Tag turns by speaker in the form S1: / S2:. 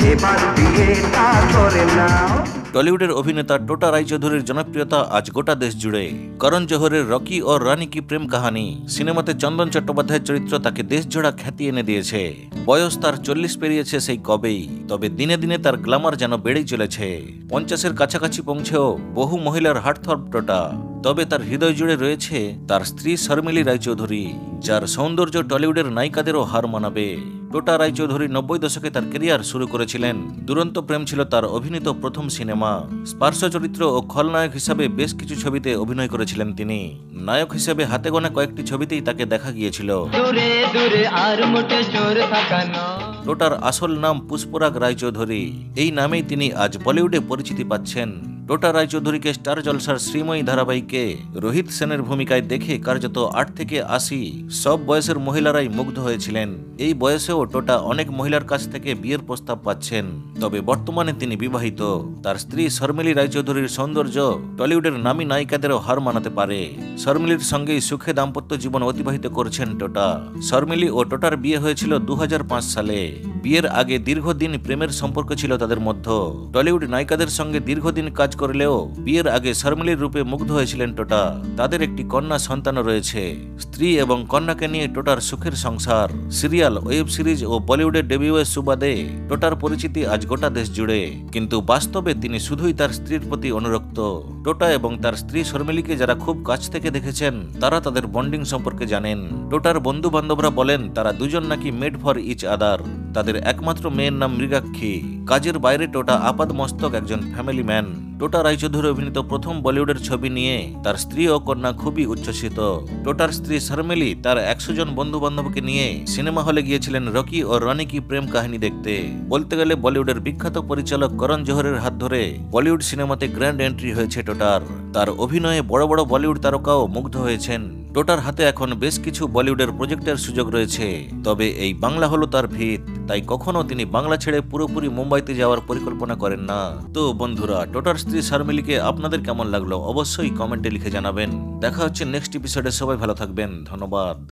S1: এবার বিয়েটা করে নাও।
S2: টলিউডের অভিনেতা টোটা রায়চৌধুরীর জনপ্রিয়তা আজ গোটা দেশ জুড়ে। করণ জোহরের রকি ও রানী কি প্রেম কাহানি সিনেমাতে চন্দন চট্টোপাধ্যায়ের চরিত্র তাকে দেশজোড়া খ্যাতি এনে দিয়েছে। বয়স তার 40 পেরিয়েছে সেই কবেই, তবে দিনে দিনে তার গ্ল্যামার যেন বেড়েই চলেছে। 50-এর কাছাকাছি পৌঁছেও বহু মহিলার হার্টথ্রব টোটা। তবে তার হৃদয় জুড়ে রয়েছে তার স্ত্রী শর্মিলী রায়চৌধুরী, যার সৌন্দর্য টলিউডের নায়িকাদেরও হার মানাবে। টোটা রায়চৌধুরী 90 দশকে তার ক্যারিয়ার শুরু করেছিলেন। দুরন্ত প্রেম ছিল তার অভিনীত প্রথম সিনেমা। স্পার্শ চরিত্র ও খলনায়ক হিসাবে বেশ কিছু ছবিতে অভিনয় করেছিলেন তিনি। নায়ক হিসেবে হাতে গোনা কয়েকটি ছবিতেই তাকে দেখা গিয়েছিল। টোটার আসল নাম পুষ্পরাগ রায়চৌধুরী। এই নামেই তিনি আজ বলিউডে পরিচিতি পাচ্ছেন। টোটা রায়চৌধুরীকে স্টার জলসার শ্রীময়ী ধারাবাহিকে রোহিত সেনের ভূমিকায় দেখে কার্যত 8 থেকে 80 সব বয়সের মহিলারাই মুগ্ধ হয়েছিলেন। এই বয়সেও টোটা অনেক মহিলার কাছ থেকে বিয়ের প্রস্তাব পাচ্ছেন। তবে বর্তমানে তিনি বিবাহিত। তার স্ত্রী শর্মিলী রায়চৌধুরীর সৌন্দর্য টলিউডের নামী নায়িকাদেরও হার মানাতে পারে। শর্মিলীর সঙ্গেই সুখে দাম্পত্য জীবন অতিবাহিত করছেন টোটা। শর্মিলী ও টোটার বিয়ে হয়েছিল 2005 সালে। বিয়ের আগে দীর্ঘদিন প্রেমের সম্পর্ক ছিল তাদের মধ্যে। টলিউড নায়িকাদের সঙ্গে দীর্ঘদিন কাজ করলেও বিয়ের আগে শর্মিলীর রূপে মুগ্ধ হয়েছিলেন টোটা। তাদের একটি কন্যা সন্তানও রয়েছে। স্ত্রী এবং কন্যাকে নিয়ে টোটার সুখের সংসার। সিরিয়াল, ওয়েব সিরিজ ও বলিউডের ডেবিউয়ের সুবাদে টোটার পরিচিতি আজ গোটা দেশ জুড়ে। কিন্তু বাস্তবে তিনি শুধুই তার স্ত্রীর প্রতি অনুরক্ত। টোটা এবং তার স্ত্রী শর্মিলীকে যারা খুব কাছ থেকে দেখেছেন তারা তাদের বন্ডিং সম্পর্কে জানেন। টোটার বন্ধু বান্ধবরা বলেন তারা দুজন নাকি মেড ফর ইচ আদার। তাদের একমাত্র মেয়ের নাম মৃগাক্ষী। কাজের বাইরে টোটা আপাদ মস্তক একজন ফ্যামিলি ম্যান। টোটা রায়চৌধুরী অভিনীত প্রথম বলিউডের ছবি নিয়ে তার স্ত্রী ও কন্যা খুবই উচ্ছ্বসিত। টোটার স্ত্রী শর্মিলী তার 100 জন বন্ধু বান্ধবকে নিয়ে সিনেমা হলে গিয়েছিলেন রকি ও রানী কি প্রেম কাহিনী দেখতে। বলতে গেলে বলিউডের বিখ্যাত পরিচালক করণ জোহরের হাত ধরে বলিউড সিনেমাতে গ্র্যান্ড এন্ট্রি হয়েছে টোটার। তার অভিনয়ে বড় বড় বলিউড তারকাও মুগ্ধ হয়েছেন। টোটার হাতে এখন বেশ কিছু বলিউডের প্রজেক্টের সুযোগ রয়েছে। তবে এই বাংলা হলো তার ভিত, তাই কখনো তিনি বাংলা ছেড়ে পুরোপুরি মুম্বাইতে যাওয়ার পরিকল্পনা করেন না। তো বন্ধুরা, টোটার স্ত্রী শর্মিলীকে আপনাদের কেমন লাগলো অবশ্যই কমেন্টে লিখে জানাবেন। দেখা হচ্ছে নেক্সট এপিসোডে। সবাই ভালো থাকবেন, ধন্যবাদ।